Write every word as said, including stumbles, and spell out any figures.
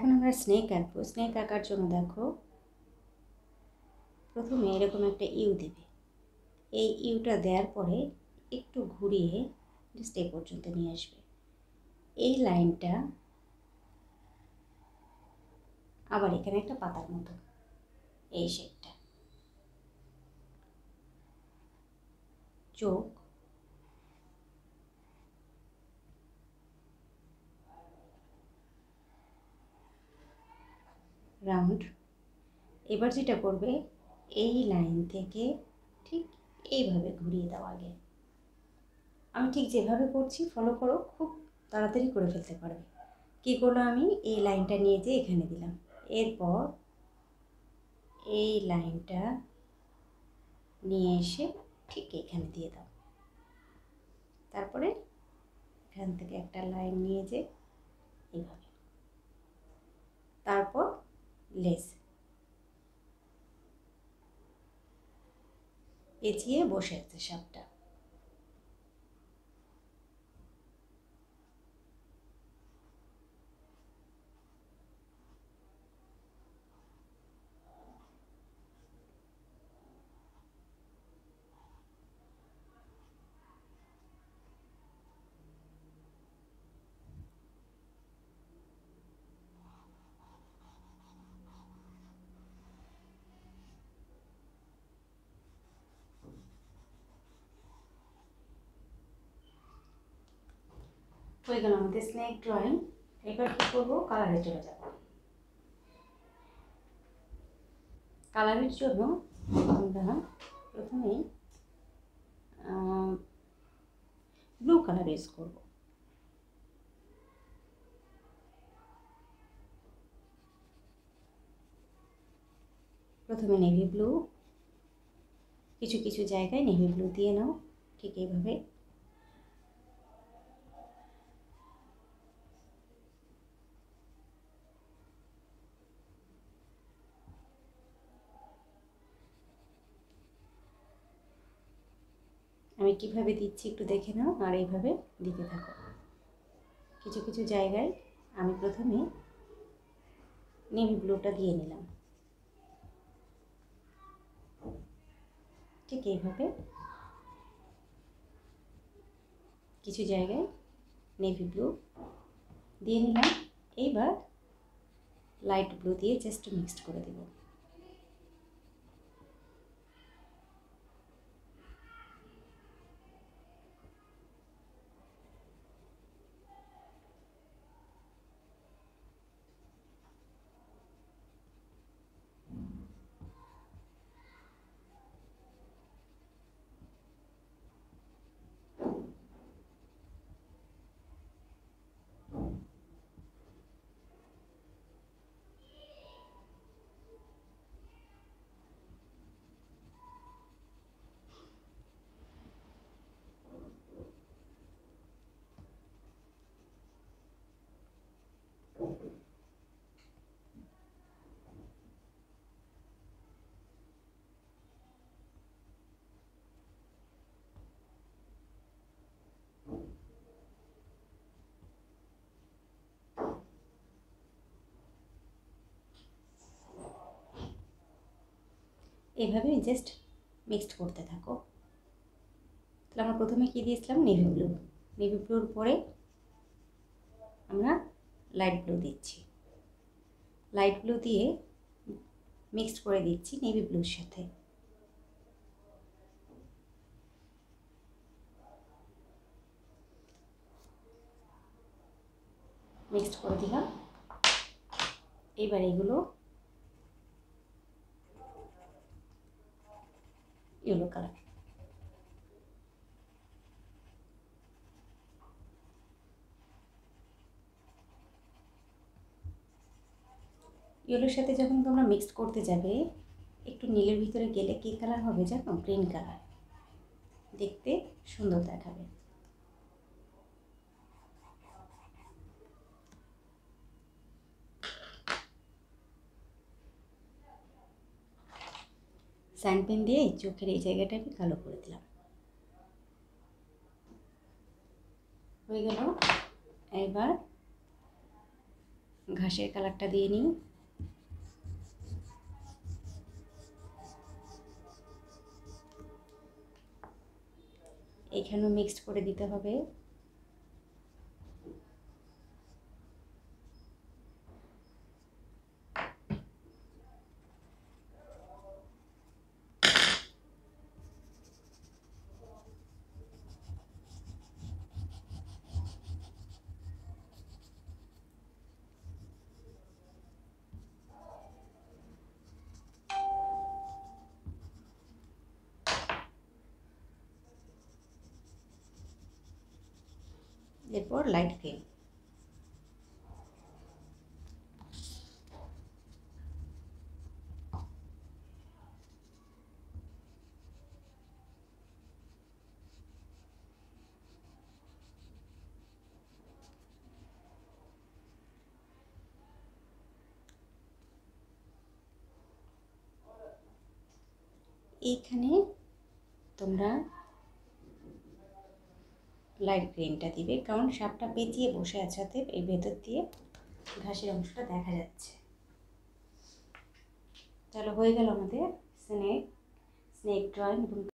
এখন আমরা স্নেক আঁকবো। স্নেক আঁকার জন্য দেখো প্রথমে এরকম একটা ইউ দেবে। এই ইউটা দেওয়ার পরে একটু ঘুরিয়ে জাস্ট এই পর্যন্ত নিয়ে আসবে। এই লাইনটা আবার এখানে একটা পাতার মতো এই শেপটা, চোখ, রাউন্ড। এবার যেটা করবে এই লাইন থেকে ঠিক এইভাবে ঘুরিয়ে দাও। আগে আমি ঠিক যেভাবে করছি ফলো করো, খুব তাড়াতাড়ি করে ফেলতে পারবে। কী করলো, আমি এই লাইনটা নিয়ে যেয়ে এখানে দিলাম, এরপর এই লাইনটা নিয়ে এসে ঠিক এখানে দিয়ে দাও। তারপরে এখান থেকে একটা লাইন নিয়ে যে এইভাবে, তারপর লেস পেঁচিয়ে বসে আছে সাপটা। হয়ে গেল আমাদের স্নেক ড্রয়িং। এবার কী করবো, কালারে চলে যাব। কালারের জন্য আমরা প্রথমেই ব্লু কালার ইউজ করব। প্রথমে নেভি ব্লু, কিছু কিছু জায়গায় নেভি ব্লু দিয়ে নাও, ঠিক এইভাবে। আমি কিভাবে দিচ্ছি একটু দেখে নাও, আর এইভাবে দিতে থাকো। কিছু কিছু জায়গায় আমি প্রথমে নেভি ব্লুটা দিয়ে নিলাম, ঠিক এইভাবে। কিছু জায়গায় নেভি ব্লু দিয়ে নিলাম। এইবার লাইট ব্লু দিয়ে জাস্ট মিক্সড করে দেব। এইভাবে জাস্ট মিক্সড করতে থাকো। তাহলে আমরা প্রথমে কী দিয়েছিলাম, নেভি ব্লু। নেভি ব্লুর পরে আমরা লাইট ব্লু দিচ্ছি। লাইট ব্লু দিয়ে মিক্সড করে দিচ্ছি নেভি ব্লুর সাথে। মিক্সড করে দিলাম। এবার এগুলো ইয়েলো কালার। ইয়েলোর সাথে যখন তোমরা মিক্সড করতে যাবে, একটু নীলের ভিতরে গেলে কী কালার হবে জানো, গ্রিন কালার, দেখতে সুন্দর দেখাবে। স্যান্ড পেন দিয়ে চোখের এই জায়গাটা আমি কালো করে দিলাম। হয়ে গেল। এবার ঘাসের কালারটা দিয়ে নিই। এখানেও মিক্সড করে দিতে হবে। এরপর লাইট ক্রিম। এইখানে তোমরা লাইট গ্রিনটা দিবে, কারণ সাপটা পেঁচিয়ে বসে আছে, এই ভেতর দিয়ে ঘাসের অংশটা দেখা যাচ্ছে। তাহলে হয়ে গেল আমাদের স্নেক স্নেক ড্রয়িং এবং